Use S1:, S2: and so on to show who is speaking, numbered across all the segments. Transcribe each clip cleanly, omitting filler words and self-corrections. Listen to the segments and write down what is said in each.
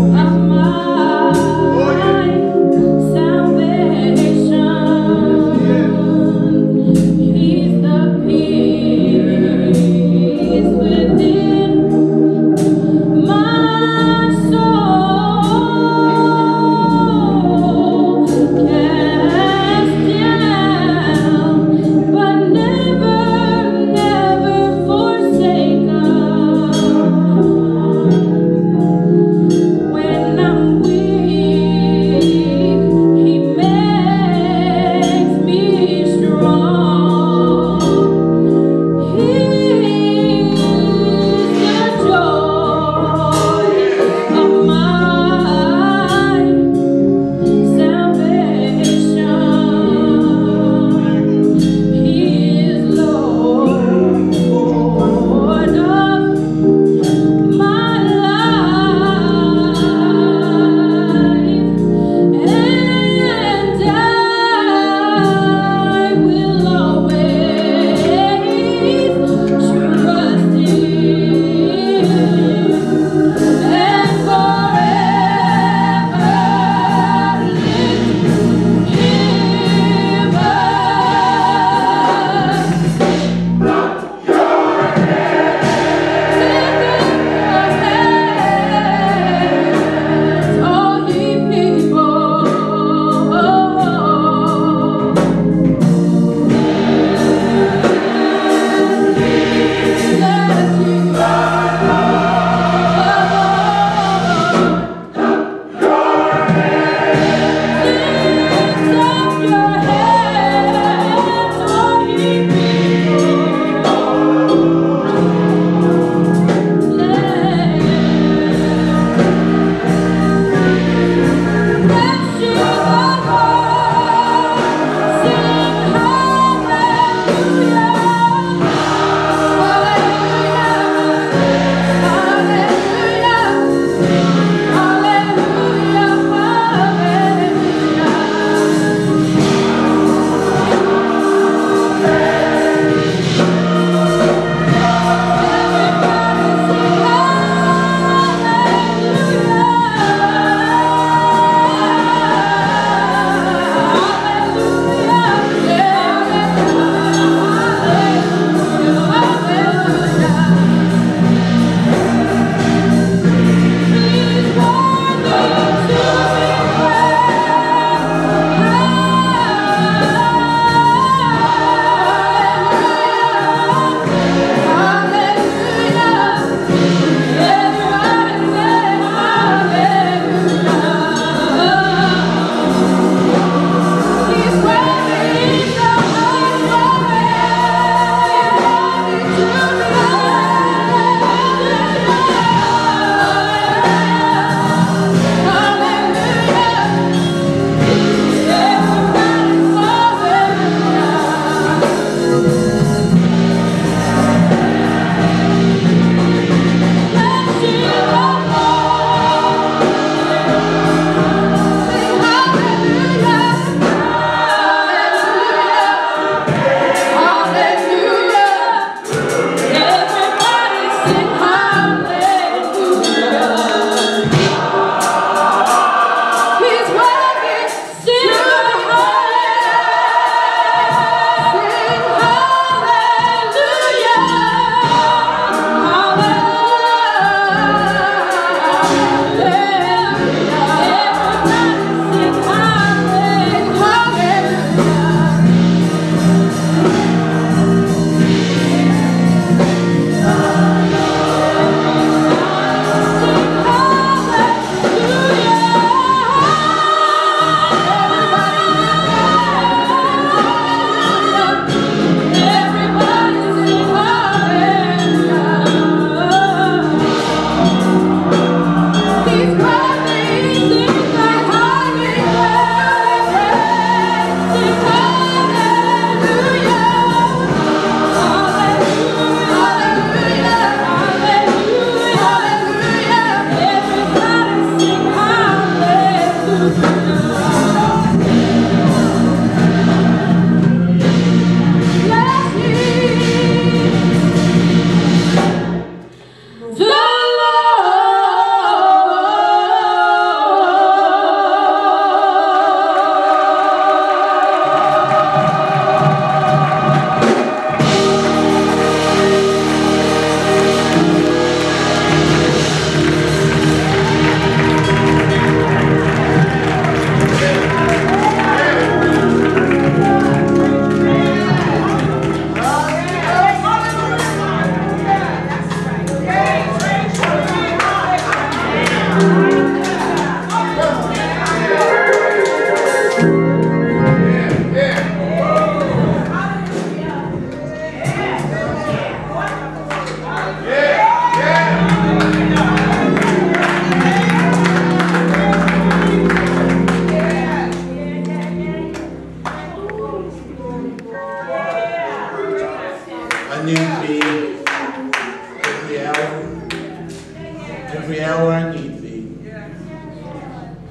S1: When I'm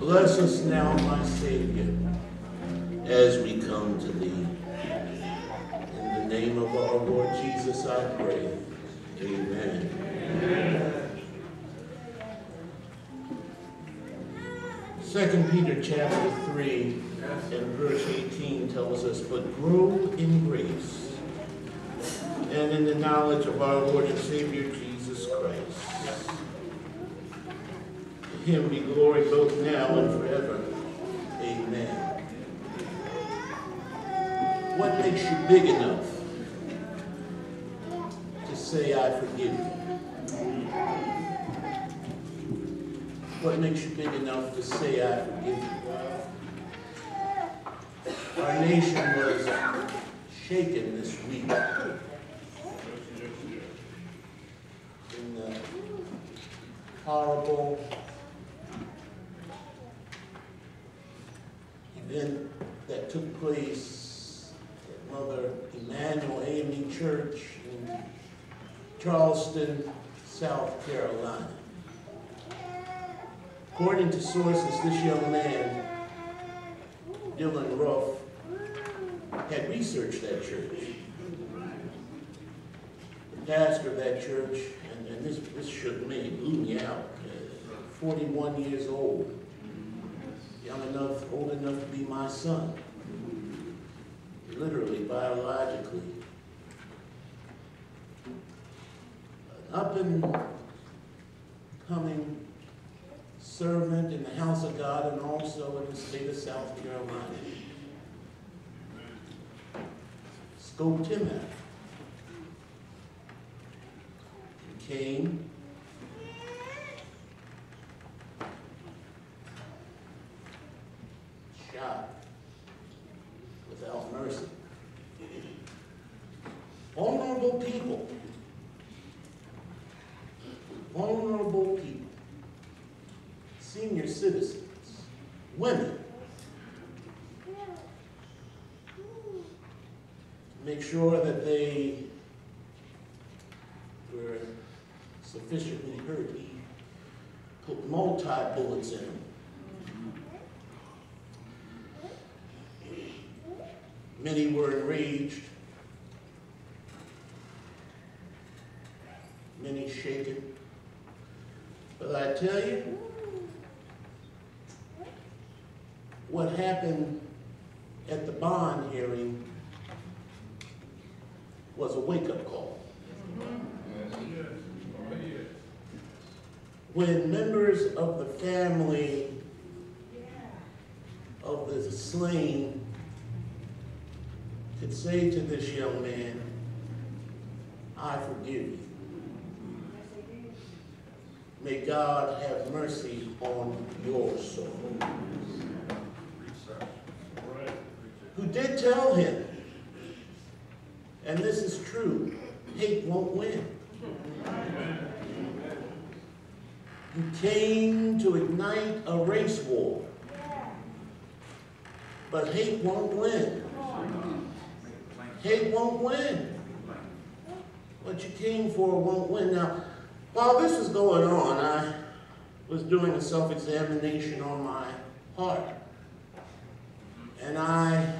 S1: Bless us now, my Savior, as we come to thee. In the name of our Lord Jesus, I pray. Amen. Amen. 2 Peter chapter 3 and verse 18 tells us, "But grow in grace and in the knowledge of our Lord and Savior Jesus Christ. To him be glory both now and forever. Amen." What makes you big enough to say, "I forgive you"? What makes you big enough to say, "I forgive you"? Our nation was shaken this week in the horrible event that took place at Mother Emanuel AME Church in Charleston, South Carolina. According to sources, this young man, Dylan Ruff, had researched that church. The pastor of that church, and this shook me, blew me out, 41 years old, old enough to be my son, literally, biologically. An up and coming servant in the house of God and also in the state of South Carolina. Scoped him out. He came. Shot without mercy. Vulnerable people. Vulnerable people. Senior citizens, women, make sure that they were sufficiently hurt. He put multi-bullets in them. Many were enraged, many shaken. But I tell you, what happened at the bond hearing was a wake-up call. When members of the family of the slain could say to this young man, "I forgive you. May God have mercy on your soul." Who did tell him, and this is true, hate won't win. You came to ignite a race war, but hate won't win. Hate won't win. What you came for won't win. Now, while this was going on, I was doing a self-examination on my heart. And I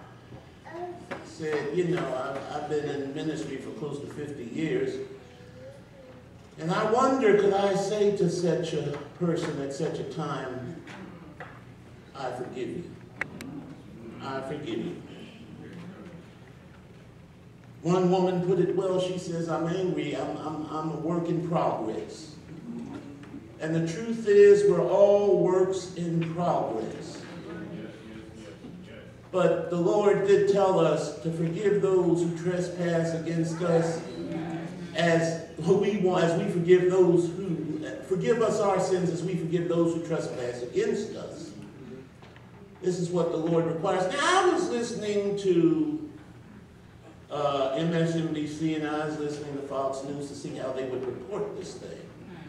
S1: said, you know, I've been in ministry for close to 50 years. And I wonder, could I say to such a person at such a time, "I forgive you. I forgive you." One woman put it well. She says, "I'm angry. I'm a work in progress." And the truth is, we're all works in progress. But the Lord did tell us to forgive those who trespass against us as we forgive those who forgive us our sins as we forgive those who trespass against us. This is what the Lord requires. Now, I was listening to MSNBC and I was listening to Fox News to see how they would report this thing.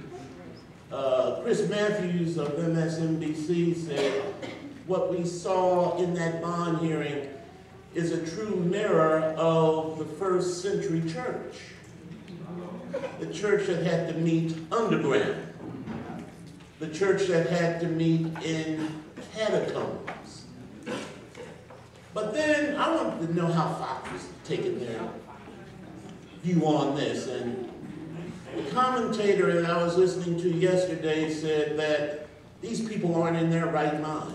S1: Chris Matthews of MSNBC said, what we saw in that bond hearing is a true mirror of the first century church. The church that had to meet underground. the church that had to meet in catacombs. But then I wanted to know how Fox was taking their view on this. And the commentator that I was listening to yesterday said that these people aren't in their right mind.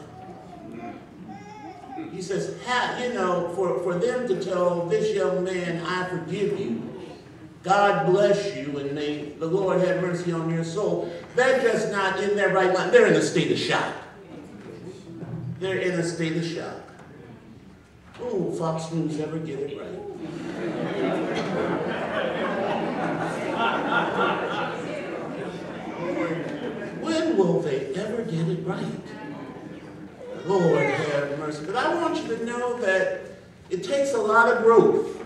S1: He says, for them to tell this young man, I forgive you, God bless you, and may the Lord have mercy on your soul, they're just not in their right mind. They're in a state of shock. They're in a state of shock. Oh, Fox News ever get it right? When will they ever get it right? Lord have mercy. But I want you to know that it takes a lot of growth.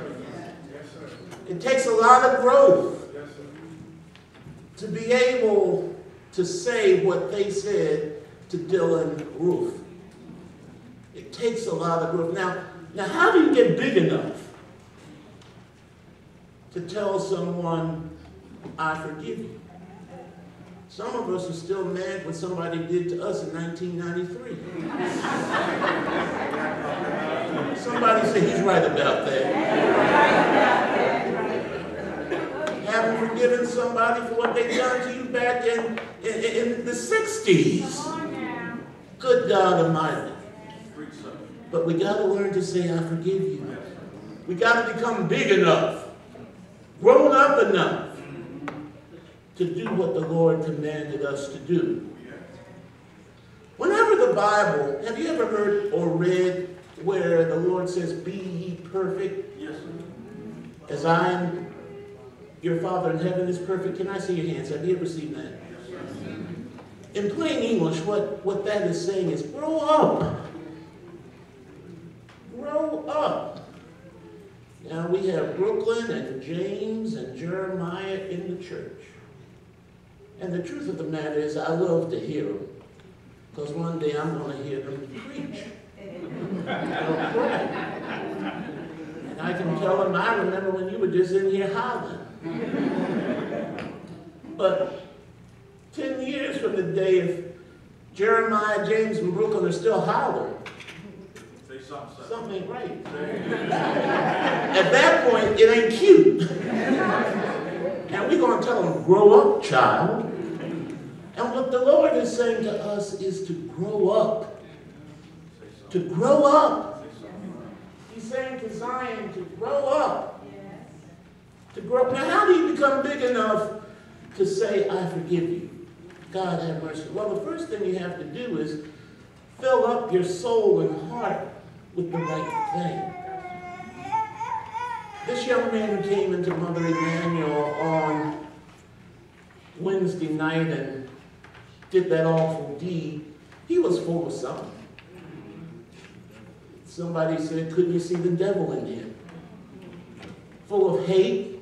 S1: It takes a lot of growth to be able to say what they said to Dylan Roof. It takes a lot of growth. Now how do you get big enough to tell someone, I forgive you? Some of us are still mad what somebody did to us in 1993. Somebody say he's right about that. Haven't forgiven somebody for what they done to you back in the 60s. Good God Almighty. But we got to learn to say, I forgive you. We got to become big enough, grown up enough, to do what the Lord commanded us to do. Whenever the Bible, have you ever heard or read where the Lord says, be ye perfect? Yes, sir. As I am, your Father in heaven is perfect. Can I see your hands? Have you ever seen that? Yes, sir. In plain English, what that is saying is, grow up. Grow up. Now we have Brooklyn and James and Jeremiah in the church. And the truth of the matter is, I love to hear them, because one day I'm going to hear them preach. They'll pray. And I can tell them, I remember when you were just in here hollering. But 10 years from the day, if Jeremiah, James, and Brooklyn are still hollering, something ain't right. At that point, it ain't cute. And we're going to tell them, grow up, child. And what the Lord is saying to us is to grow up. To grow up. He's saying to Zion to grow up. To grow up. Now, how do you become big enough to say, I forgive you? God have mercy. Well, the first thing you have to do is fill up your soul and heart with the right thing. This young man who came into Mother Emanuel on Wednesday night and did that awful deed, he was full of something. Somebody said, couldn't you see the devil in him? Full of hate.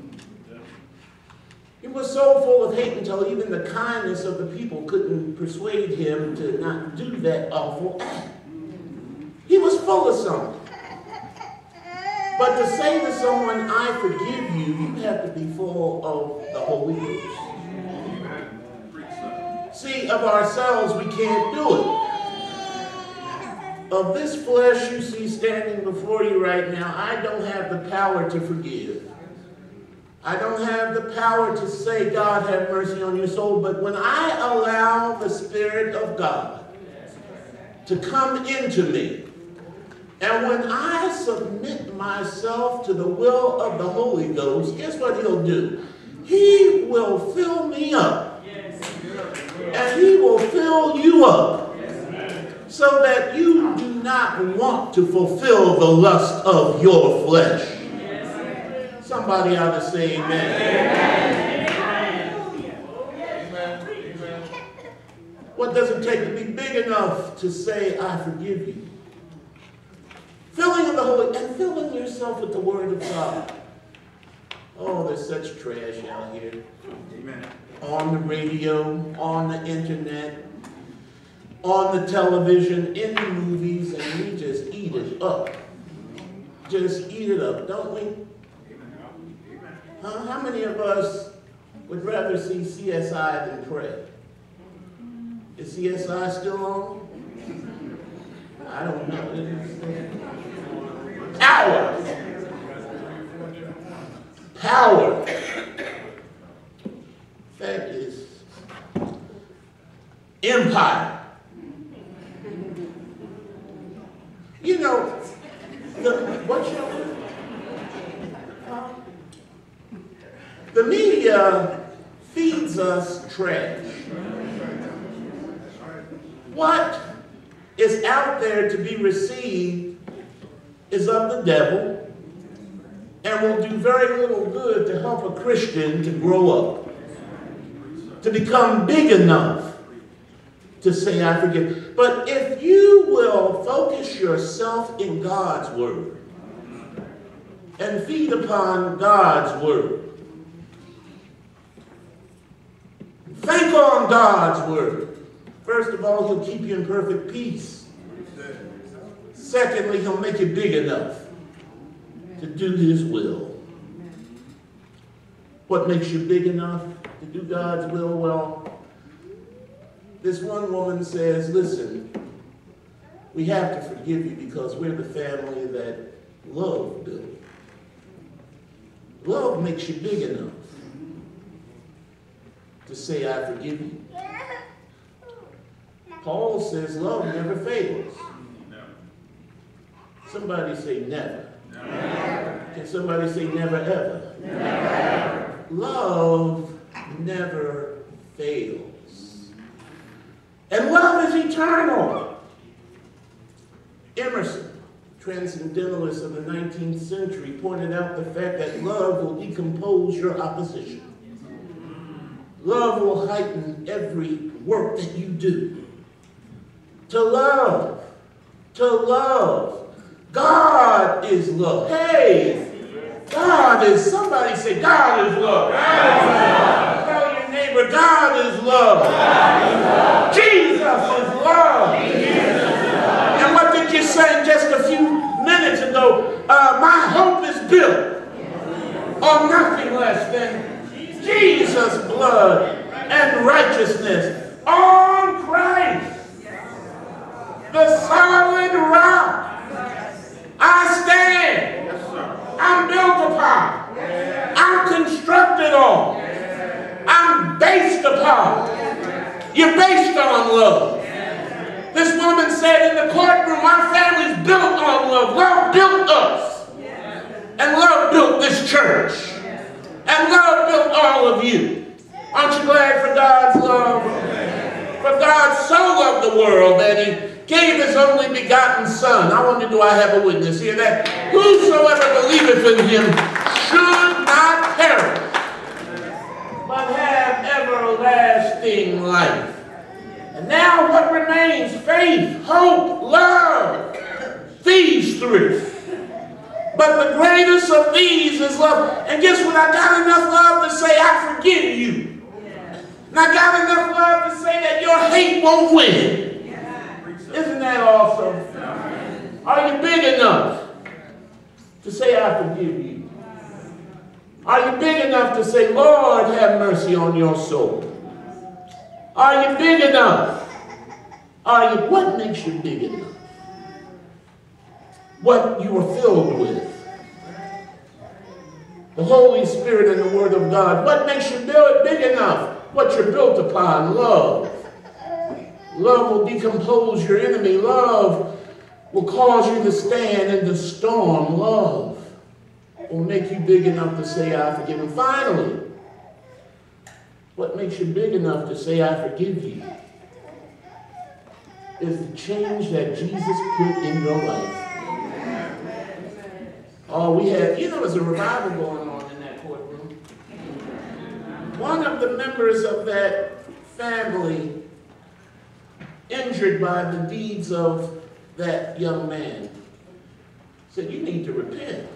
S1: He was so full of hate until even the kindness of the people couldn't persuade him to not do that awful act. He was full of something. But to say to someone, I forgive you, you have to be full of the Holy Ghost. See, of ourselves, we can't do it. Of this flesh you see standing before you right now, I don't have the power to forgive. I don't have the power to say, God have mercy on your soul. But when I allow the Spirit of God to come into me, and when I submit myself to the will of the Holy Ghost, guess what he'll do? He will fill me up. And he will fill you up. So that you do not want to fulfill the lust of your flesh. Somebody ought to say amen. Amen. What does it take to be big enough to say, I forgive you? Filling of the Holy, and filling yourself with the Word of God. Oh, there's such trash out here. Amen. On the radio, on the internet, on the television, in the movies, and we just eat it up. Just eat it up, don't we? Huh? How many of us would rather see CSI than pray? Is CSI still on? I don't know. Power. Power. That is empire. You know, what's your word? The media feeds us trash. What is out there to be received is of the devil and will do very little good to help a Christian to grow up, to become big enough to say, I forgive. But if you will focus yourself in God's word and feed upon God's word, think on God's word. First of all, he'll keep you in perfect peace. Secondly, he'll make you big enough to do his will. What makes you big enough to do God's will? Well, this one woman says, listen, we have to forgive you because we're the family that love built. Love makes you big enough to say, I forgive you. Paul says love never fails. Somebody say never. Never. Can somebody say never ever? Never. Love never fails. And love is eternal. Emerson, transcendentalist of the 19th century, pointed out the fact that love will decompose your opposition. Love will heighten every work that you do. To love. God is love. Hey, God is, somebody say, God is love. God is love. Tell your neighbor, God is love. God is love. Jesus is love. And what did you say just a few minutes ago? My hope is built on nothing less than Jesus' blood and righteousness. On Christ, the solid rock, I stand. I'm built upon. I'm constructed on. I'm based upon. You're based on love. This woman said in the courtroom, our family's built on love. Love built us. And love built this church. And love built all of you. Aren't you glad for God's love? For God so loved the world that he gave his only begotten Son. I wonder, do I have a witness here? That whosoever believeth in him should not perish, but have everlasting life. And now what remains? Faith, hope, love. These three. But the greatest of these is love. And guess what? I got enough love to say, I forgive you. And I got enough love to say that your hate won't win. Isn't that awesome? Are you big enough to say, I forgive you? Are you big enough to say, Lord, have mercy on your soul? Are you big enough? What makes you big enough? What you are filled with. The Holy Spirit and the Word of God. What makes you big enough? What you're built upon. Love. Love will decompose your enemy. Love will cause you to stand in the storm. Love will make you big enough to say, I forgive. And finally, what makes you big enough to say, I forgive you, is the change that Jesus put in your life. Oh, we had, there's a revival going on in that courtroom. One of the members of that family, injured by the deeds of that young man, said, you need to repent.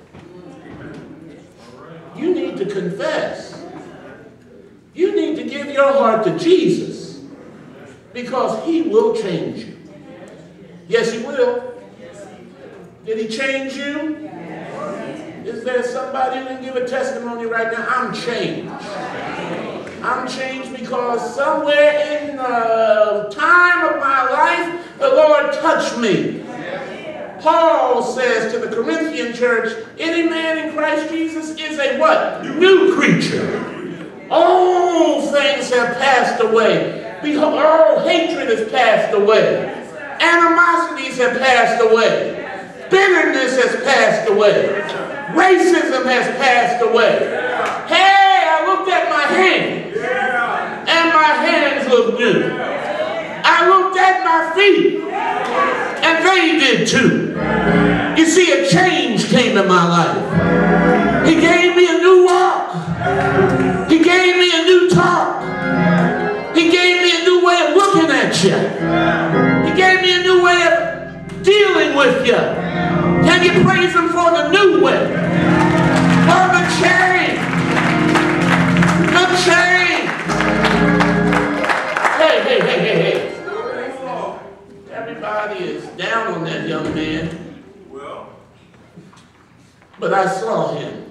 S1: You need to confess. You need to give your heart to Jesus because he will change you. Yes, he will. Did he change you? Is there somebody who can give a testimony right now? I'm changed. I'm changed because somewhere in time of my life, the Lord touched me. Paul says to the Corinthian church, any man in Christ Jesus is a what? New creature. All things have passed away. Behold, all hatred has passed away. Animosities have passed away. Bitterness has passed away. Racism has passed away. Hey, I looked at my hands, and my hands look new. I looked at my feet, and they did too. You see, a change came in my life. He gave me a new walk. He gave me a new talk. He gave me a new way of looking at you. He gave me a new way of dealing with you. Can you praise him for the new way? For the change. The change. Hey. Everybody is down on that young man. But I saw him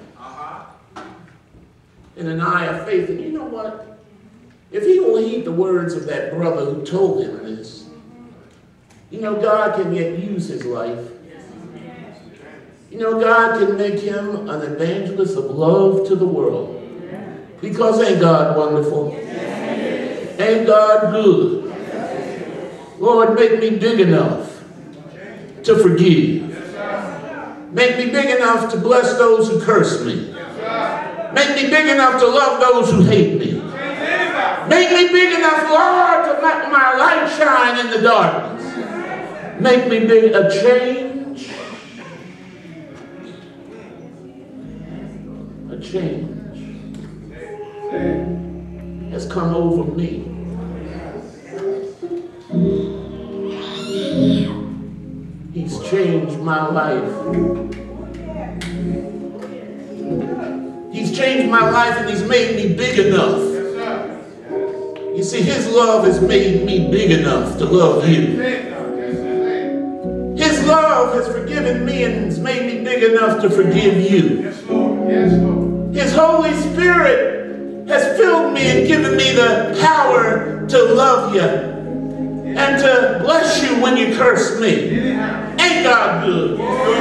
S1: in an eye of faith. And you know what? If he will heed the words of that brother who told him this, you know, God can yet use his life. You know, God can make him an evangelist of love to the world. Because ain't God wonderful? Ain't God good? Lord, make me big enough to forgive. Make me big enough to bless those who curse me. Make me big enough to love those who hate me. Make me big enough, Lord, to let my light shine in the darkness. Make me big. A change. A change has come over me. He's changed my life. He's changed my life, and he's made me big enough. You see, his love has made me big enough to love you. His love has forgiven me and has made me big enough to forgive you. His Holy Spirit has filled me and given me the power to love you and to bless you when you curse me. Ain't God good?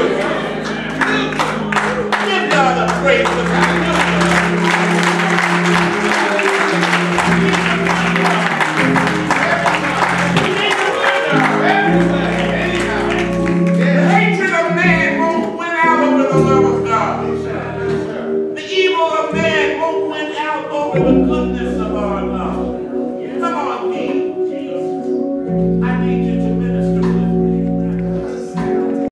S1: Give God a praise. The evil of man won't win out over the goodness